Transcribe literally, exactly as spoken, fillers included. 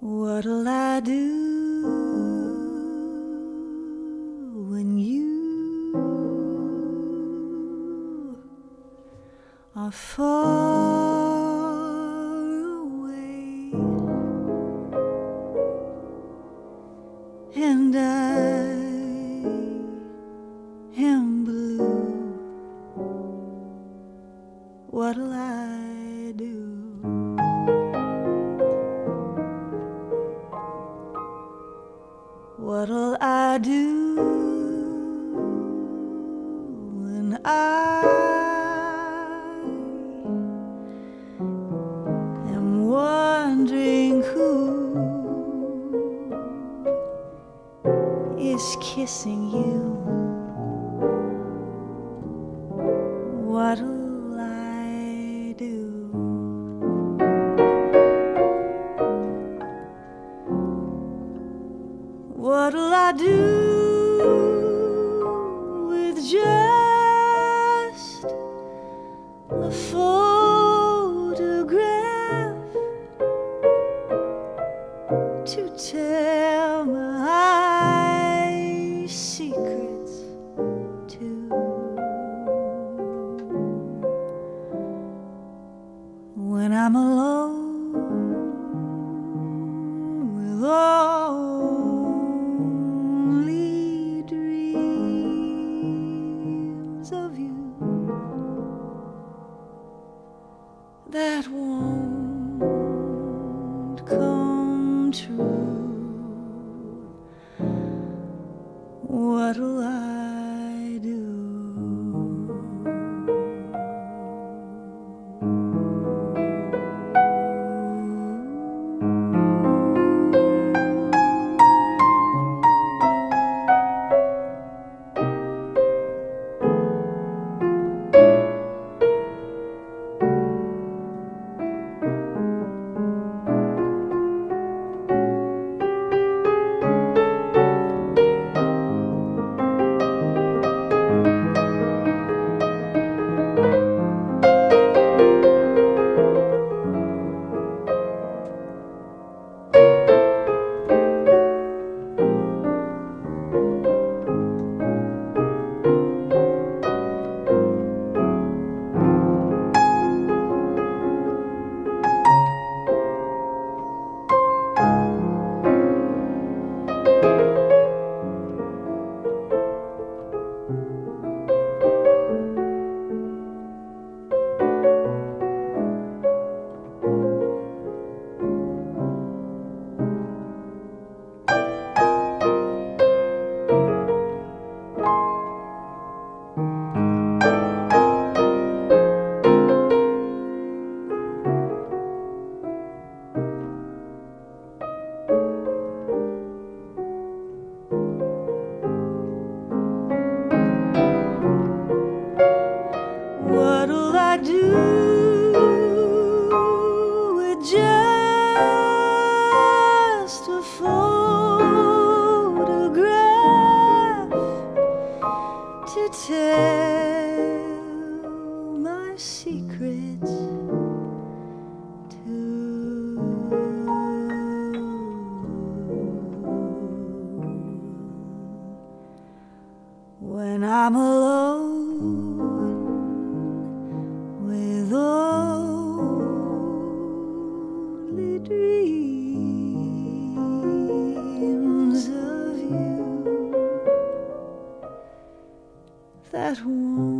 What'll I do when you are far away and I am blue? What'll I do? What'll I do when I am wondering who is kissing you? What'll I do? What'll I do with just a photograph to tell my secrets to? When I'm alone with all that won't come true, what'll I do? When I'm alone with only dreams of you that won't